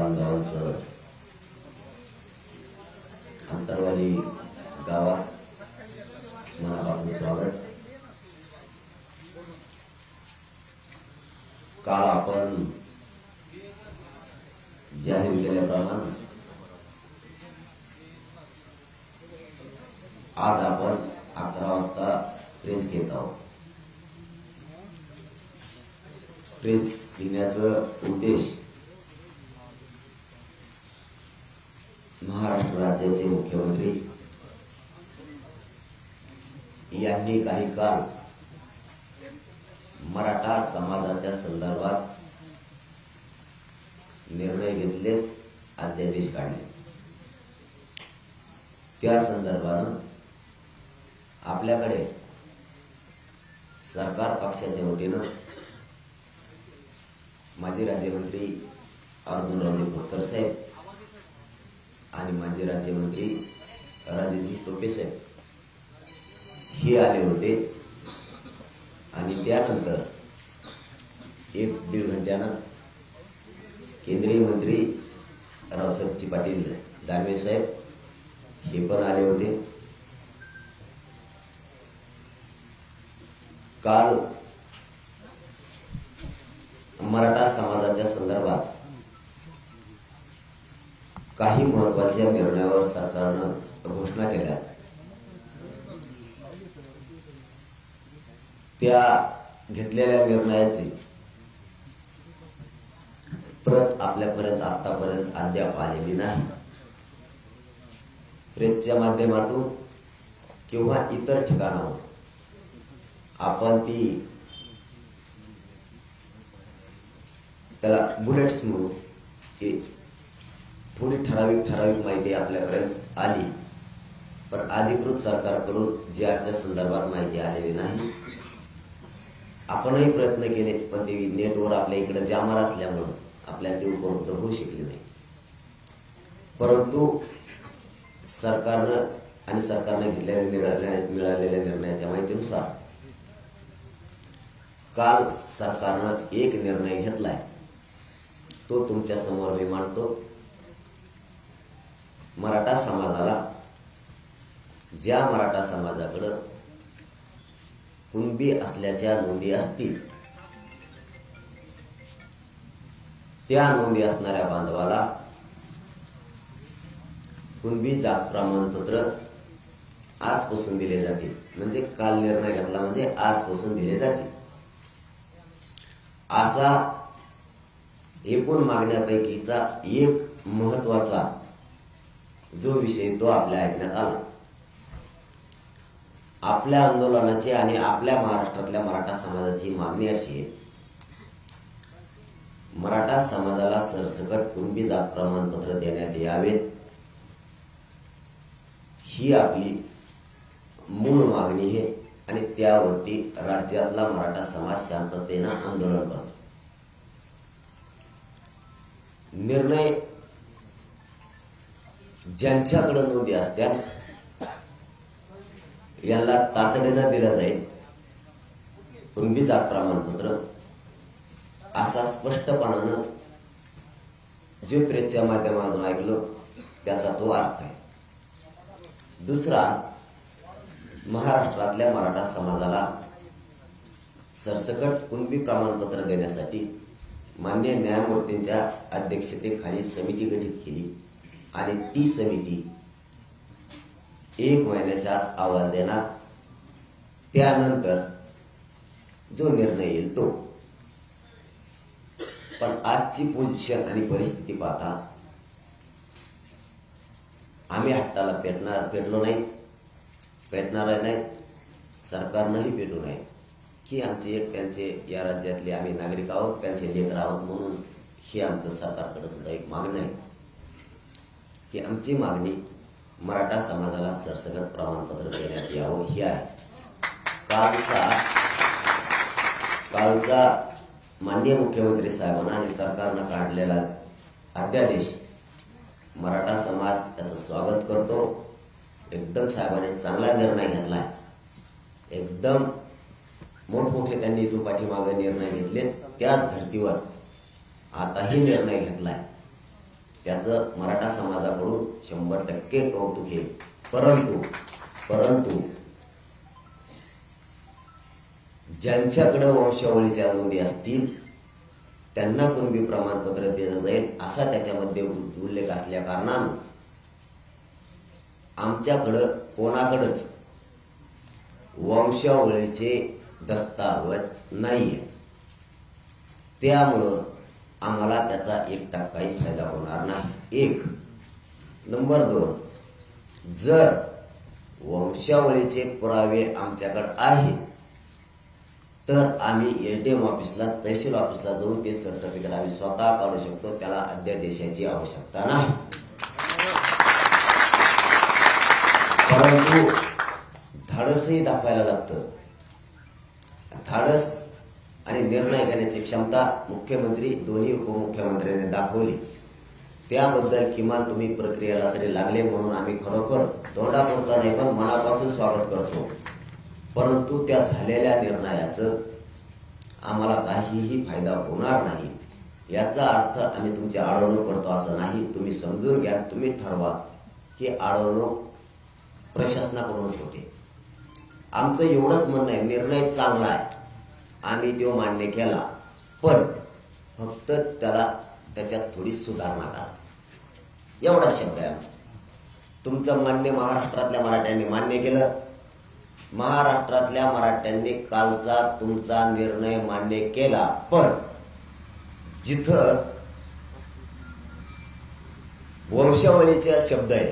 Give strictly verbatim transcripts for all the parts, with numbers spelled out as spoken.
बांधवांचं अंतरवाली गावात मनापासून स्वागत। काल आपण जाहीर केल्याप्रमाणे आज आपण अकरा वाजता प्रेस घेत आहोत। प्रेस घेण्याचा उद्देश महाराष्ट्र राज्याचे मुख्यमंत्री यांनी काही काळ मराठा समाजाच्या संदर्भात निर्णय घेतले, अध्यादेश काढले। त्या संदर्भाने आपल्याकडे सरकार पक्षाच्या वतीने माजी राज्यमंत्री अर्जुनरावजी खोतकर साहेब आणि माजी राज्यमंत्री राजेजी टोपे साहेब हे आले होते आणि त्यानंतर एक दीड घंट्यानं केंद्रीय मंत्री रावसाहेबजी पाटील दानवे साहेब हे पण आले होते। काल मराठा समाजाच्या संदर्भात काही महत्त्वाच्या निर्णयावर सरकारने घोषणा केल्या। त्या घेतलेल्या निर्णयाची प्रत आपल्यापर्यंत आतापर्यंत अद्याप आलेली नाही। प्रेसच्या माध्यमातून किंवा इतर ठिकाणावर आपण ती त्याला बुलेट्स म्हणून की थोडी ठराविक ठराविक माहिती आपल्यापर्यंत आली, पण अधिकृत सरकारकडून ज्याच्या संदर्भात माहिती आलेली नाही। आपणही प्रयत्न केले, पण ते नेटवर आपल्या इकडे जामर असल्यामुळे आपल्याला ते उपलब्ध होऊ शकले नाही। परंतु सरकारनं आणि सरकारने घेतलेल्या मिळालेल्या निर्णयाच्या माहितीनुसार काल सरकारनं एक निर्णय घेतलाय, तो तुमच्या समोर मी मांडतो। मराठा समाजाला, ज्या मराठा समाजाकडे कुणबी असल्याच्या नोंदी असतील, त्या नोंदी असणाऱ्या बांधवाला कुणबी जात प्रमाणपत्र आजपासून दिले जाते। म्हणजे काल निर्णय घेतला म्हणजे आजपासून दिले जाते। असा एकूण मागण्यापैकीचा एक महत्वाचा जो विषय तो आपल्या ऐकण्यात आला। आपल्या आंदोलनाची आणि आपल्या महाराष्ट्रातल्या मराठा समाजाची मागणी अशी आहे, मराठा समाजाला सरसकट कुणबी जात प्रमाणपत्र देण्यात यावेत, ही आपली मूळ मागणी आहे आणि त्यावरती राज्यातला मराठा समाज शांततेने आंदोलन करतो। निर्णय ज्यांच्याकडे नोंदी असत्या यांना तातडीने दिलं जाईल कुणबी जात प्रमाणपत्र, असा स्पष्टपणानं जे प्रेसच्या माध्यमातून ऐकलं त्याचा तो अर्थ आहे। दुसरा, महाराष्ट्रातल्या मराठा समाजाला सरसकट कुणबी प्रमाणपत्र देण्यासाठी मान्य न्यायमूर्तींच्या अध्यक्षतेखाली समिती गठीत केली आणि ती समिती एक महिन्याच्या आत अहवाल देणार। त्यानंतर जो निर्णय येईल तो। पण आजची पोझिशन आणि परिस्थिती पाहता आम्ही हट्टाला पेटणार पेटलो नाही, पेटणार नाही, सरकारनंही पेटू नये की आमचे एक त्यांचे या राज्यातले आम्ही नागरिक आहोत, त्यांचे लेकर आहोत म्हणून हे आमचं सरकारकडे सुद्धा एक मागणी आहे की आमची मागणी मराठा समाजाला सरसकट प्रमाणपत्र देण्यात यावं ही आहे। कालचा कालचा माननीय मुख्यमंत्री साहेबांना आणि सरकारनं काढलेला अध्यादेश मराठा समाज त्याचं स्वागत करतो। एकदम साहेबांनी चांगला निर्णय घेतलाय, एकदम मोठमोठे त्यांनी इथून पाठीमागे निर्णय घेतले, त्याच धर्तीवर आताही निर्णय घेतलाय त्याचं मराठा समाजाकडून शंभर टक्के कौतुक आहे. परंतु परंतु ज्यांच्याकडे वंशावळीच्या नोंदी असतील त्यांना कुणबी प्रमाणपत्र दिलं जाईल असा त्याच्यामध्ये उल्लेख असल्या कारणानं आमच्याकडं कोणाकडंच वंशावळीचे दस्तावेज नाहीये. त्यामुळं आम्हाला त्याचा एक टक्काही फायदा होणार नाही. एक नंबर दोन, जर वंशावळीचे पुरावे आमच्याकडे आहेत तर आम्ही एटीएम ऑफिसला तहसील ऑफिसला जाऊन ते सर्टिफिकेट आम्ही स्वतः काढू शकतो. त्याला अध्यादेशाची आवश्यकता नाही. परंतु धाडसही दाखवायला लागतं. धाडस आणि निर्णय घेण्याची क्षमता मुख्यमंत्री दोन्ही उपमुख्यमंत्र्यांनी दाखवली. त्याबद्दल किमान तुम्ही प्रक्रियेला तरी लागले म्हणून आम्ही खरोखर तोंडापुरता नाही पण मनापासून स्वागत करतो. परंतु त्या झालेल्या निर्णयाचं आम्हाला काहीही फायदा होणार नाही. याचा अर्थ आम्ही तुमची अडवणूक करतो असं नाही. तुम्ही समजून घ्या, तुम्ही ठरवा की अडवणूक प्रशासनाकडूनच होते. आमचं एवढंच म्हणणं आहे, निर्णय चांगला आहे, आम्ही तो मान्य केला, पण फक्त त्याला त्याच्यात थोडी सुधारणा करा एवढा शब्द आहे आमचा. तुमचं मान्य महाराष्ट्रातल्या मराठ्यांनी मान्य केलं. महाराष्ट्रातल्या मराठ्यांनी कालचा तुमचा निर्णय मान्य केला, पण जिथं वंशावळीचे शब्द आहे,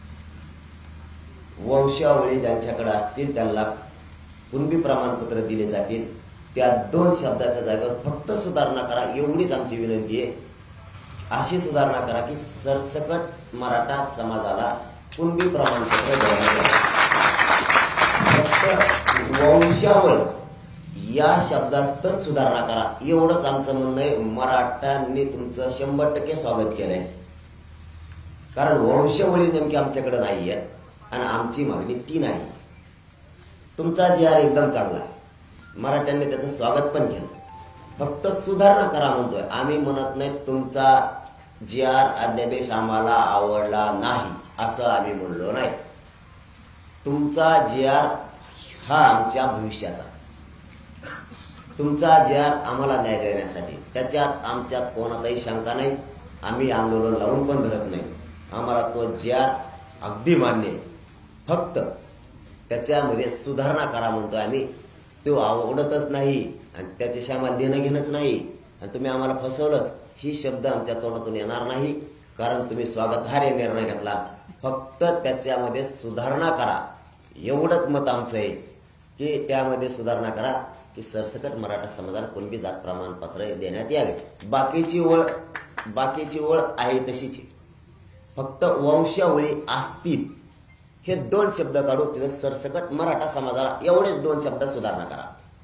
वंशावळी ज्यांच्याकडे असतील त्यांना कुणबी प्रमाणपत्र दिले जातील. त्या दोन शब्दाच्या जागेवर फक्त सुधारणा करा एवढीच आमची विनंती आहे. अशी सुधारणा करा की सरसकट मराठा समाजाला कुणबी प्रमाणपत्र देण्यात फक्त वंशावळ या शब्दातच सुधारणा करा एवढंच आमचं म्हणणं आहे. मराठ्यांनी तुमचं शंभर टक्के स्वागत केलंय, कारण वंशावळी नेमकी आमच्याकडे नाही आहेत आणि आमची मागणी ती नाही. तुमचा जी आर एकदम चांगला आहे, मराठ्यांनी त्याचं स्वागत पण केलं, फक्त सुधारणा करा म्हणतोय आम्ही. म्हणत नाही तुमचा जी आर अध्यादेश आम्हाला आवडला नाही असं आम्ही म्हणलो नाही. तुमचा जी आर हा आमच्या भविष्याचा, तुमचा जी आर आम्हाला न्याय देण्यासाठी, त्याच्यात आमच्यात कोणाचाही शंका नाही. आम्ही आंदोलन लावून पण धरत नाही. आम्हाला तो जी आर अगदी मान्य आहे, फक्त त्याच्यामध्ये सुधारणा करा म्हणतोय आम्ही. तो आवडतच नाही आणि त्याच्याशी आम्हाला देणं घेणंच नाही आणि तुम्ही आम्हाला फसवलंच ही शब्द आमच्या तोंडातून येणार नाही, कारण तुम्ही स्वागतार्ह निर्णय घेतला. फक्त त्याच्यामध्ये सुधारणा करा एवढंच मत आमचं आहे की त्यामध्ये सुधारणा करा की सरसकट मराठा समाजाला कुणबी जात प्रमाणपत्र देण्यात यावे. बाकीची ओळ बाकीची ओळ आहे तशीच, फक्त वंशावळी असतील हे दोन शब्द काढून तिथं सरसकट मराठा समाजाला एवढेच दोन शब्द सुधारणा करा.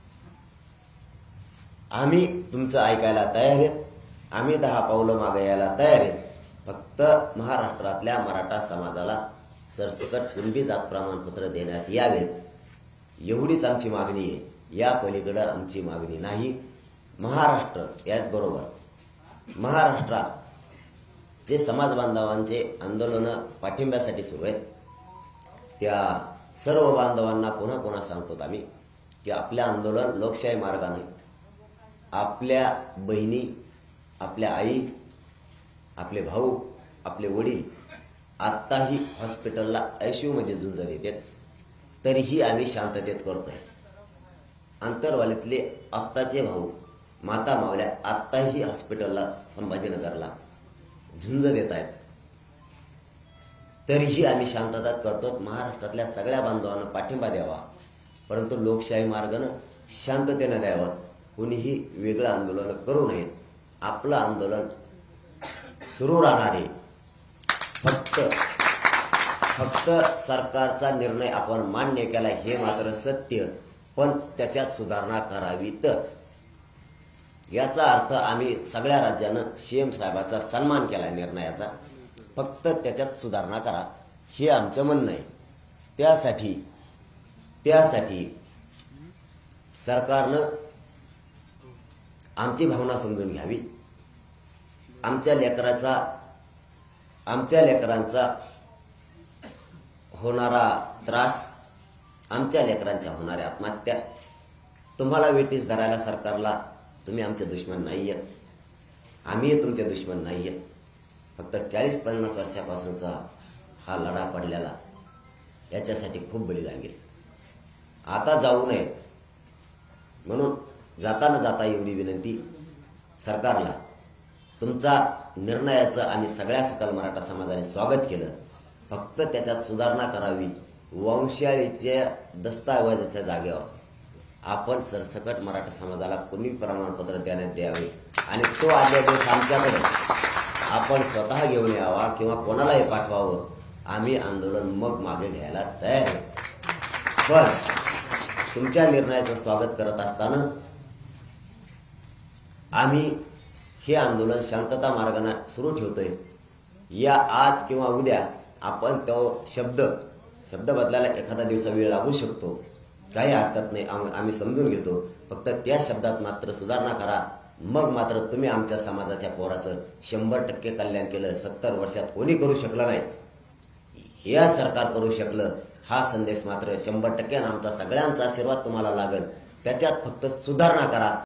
आम्ही तुमचं ऐकायला तयार आहेत. आम्ही दहा पावलं मागे यायला तयार आहेत. फक्त महाराष्ट्रातल्या मराठा समाजाला सरसकट कुणबी जात प्रमाणपत्र देण्यात यावेत एवढीच आमची मागणी आहे. या पलीकडे आमची मागणी नाही. महाराष्ट्र याचबरोबर महाराष्ट्रात जे समाज बांधवांचे आंदोलन पाठिंब्यासाठी सुरू आहेत त्या सर्व बांधवांना पुन्हा पुन्हा सांगतो आम्ही की आपल्या आंदोलन लोकशाही मार्गाने, आपल्या बहिणी, आपल्या आई, आपले भाऊ, आपले वडील आत्ताही हॉस्पिटलला आयसीयू मध्ये झुंज देतात, तरीही आम्ही शांततेत करतोय. आंतरवालीतले आत्ताचे भाऊ, माता मावल्या आत्ताही हॉस्पिटलला संभाजीनगरला झुंज देत आहेत, तरीही आम्ही शांततात करतो. महाराष्ट्रातल्या सगळ्या बांधवांना पाठिंबा द्यावा, परंतु लोकशाही मार्गाने शांततेने द्यावं. कुणीही वेगळं आंदोलन करू नयेत. आपलं आंदोलन सुरू राहणार आहे. फक्त फक्त सरकारचा निर्णय आपण मान्य केला हे मात्र सत्य, पण त्याच्यात सुधारणा करावी. तर याचा अर्थ आम्ही सगळ्या राज्यानं सीएम साहेबाचा सन्मान केला निर्णयाचा, फक्त त्याच्यात सुधारणा करा हे आमचं म्हणणं आहे. त्यासाठी त्यासाठी सरकारनं आमची भावना समजून घ्यावी. आमच्या लेकराचा आमच्या लेकरांचा होणारा त्रास, आमच्या लेकरांच्या होणाऱ्या आत्महत्या, तुम्हाला वेटीस धरायला सरकारला तुम्ही आमचे दुश्मन नाही आहेत, आम्ही तुमचे दुश्मन नाही आहेत. फक्त चाळीस पन्नास वर्षापासूनचा हा लढा पडलेला, याच्यासाठी खूप बलिदान गेले. आता जाऊ नये म्हणून जाताना जाता एवढी विनंती सरकारला, तुमचा निर्णयाचं आम्ही सगळ्या सकल मराठा समाजाने स्वागत केलं. फक्त त्याच्यात सुधारणा करावी. वंशाळीच्या दस्तावेजाच्या जागेवर आपण सरसकट मराठा समाजाला कोणी प्रमाणपत्र देण्यात द्यावे आणि तो अध्यादेश आमच्याकडे आपण स्वतः घेऊन यावा किंवा कोणालाही पाठवावं. आम्ही आंदोलन मग मागे घ्यायला तयार आहे. पण तुमच्या निर्णयाचं स्वागत करत असताना आम्ही हे आंदोलन शांतता मार्गाने सुरू ठेवतोय. या आज किंवा उद्या आपण तो शब्द शब्द बदलायला एखादा दिवसा वेळ लागू शकतो, काही हरकत नाही, आम्ही समजून घेतो. फक्त त्या शब्दात मात्र सुधारणा करा. मग मात्र तुम्ही आमच्या समाजाच्या पोराचं शंभर टक्के कल्याण केलं. सत्तर वर्षात कोणी करू शकलं नाही, हे सरकार करू शकलं. हा संदेश मात्र शंभर टक्के आमचा सगळ्यांचा आशीर्वाद तुम्हाला लागेल. त्याच्यात फक्त सुधारणा करा.